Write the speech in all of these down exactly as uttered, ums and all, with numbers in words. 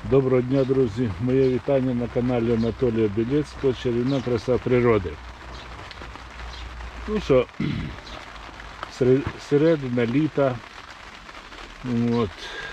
Доброго дня, друзі! Моє вітання на каналі Анатолія Білецького «Чарівна краса природи». Ну що, середина літа, от,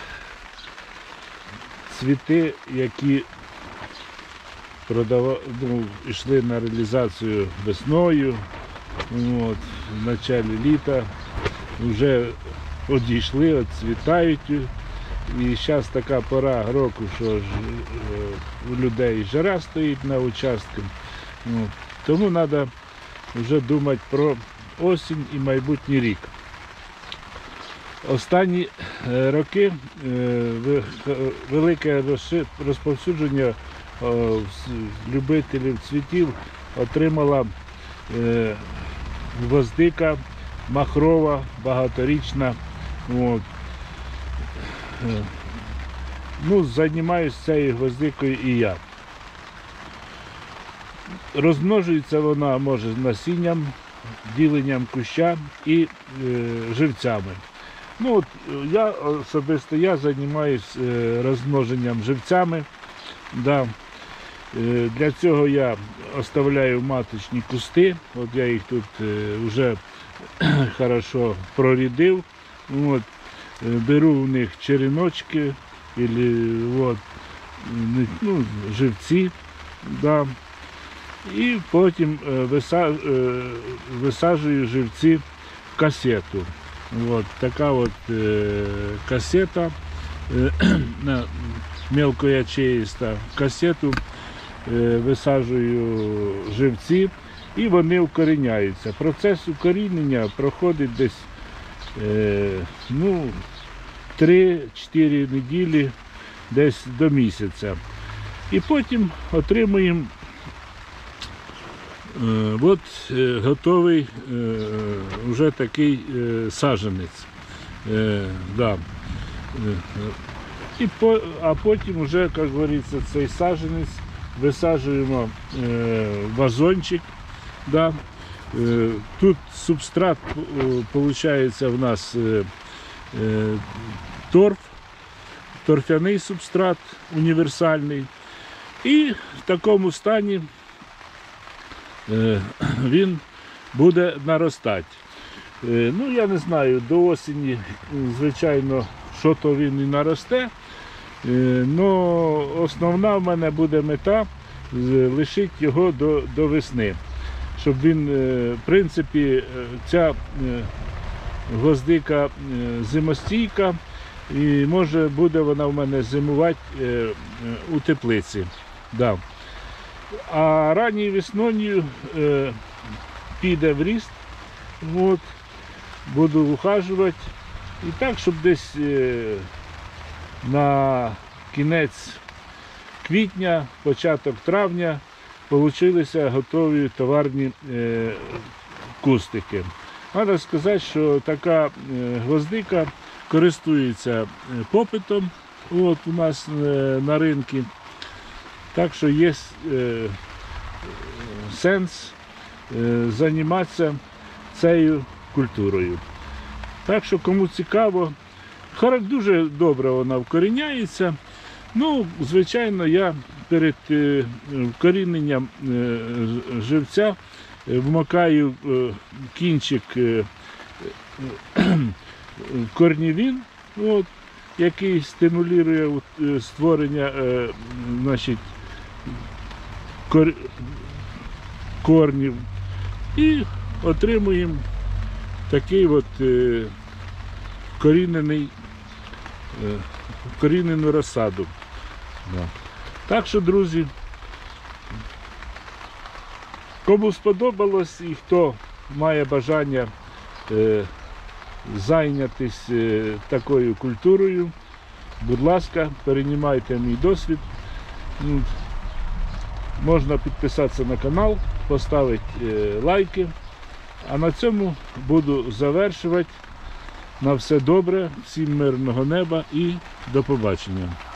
цвіти, які продав... ну, йшли на реалізацію весною, от, в началі літа, вже одійшли, відцвітають. І зараз така пора року, що ж, у людей жара стоїть на участку. Ну, тому треба вже думати про осінь і майбутній рік. Останні роки велике розповсюдження любителів цвітів отримала гвоздика махрова, багаторічна. От. Ну, займаюся цією гвоздикою і я. Розмножується вона може насінням, діленням куща і е, живцями. Ну, от, я особисто я займаюся е, розмноженням живцями. Да. Е, для цього я оставляю маточні кусти. От я їх тут е, вже хорошо прорідив. От. Беру в них череночки, или, от, ну, живці, да, і потім висаджую живці в касету. От, така от е, касета е, мелкоячеїста. В касету е, висаджую живці і вони укоріняються. Процес укорінення проходить десь Е, ну, три-чотири неділі, десь до місяця. І потім отримуємо е, от, е, готовий е, вже такий е, саджанець. Е, да. І по, а потім вже, як говориться, цей саджанець висаджуємо е, в вазончик. Да. Тут субстрат, виходить, в нас торф, торфяний субстрат універсальний. І в такому стані він буде наростати. Ну, я не знаю, до осені, звичайно, що то він і наросте, але основна в мене буде мета лишити його до, до весни. Щоб він, в принципі, ця гвоздика зимостійка і може буде вона в мене зимувати у теплиці. Да. А ранньою весною піде в ріст, от, буду ухажувати. І так, щоб десь на кінець квітня, початок травня получилися готові товарні е, кустики. Треба сказати, що така е, гвоздика користується попитом от, у нас е, на ринку. Так що є е, сенс е, займатися цією культурою. Так що кому цікаво, дуже добре вона вкоріняється. Ну, звичайно, я перед вкоріненням живця вмикаю кінчик корнівін, от, який стимулює створення, значить, кор... корнів. І отримуємо такий от вкорінений, вкорінену розсаду. Так що, друзі, кому сподобалось і хто має бажання е, зайнятися е, такою культурою, будь ласка, переймайте мій досвід. Ну, можна підписатися на канал, поставити е, лайки. А на цьому буду завершувати. На все добре, всім мирного неба і до побачення.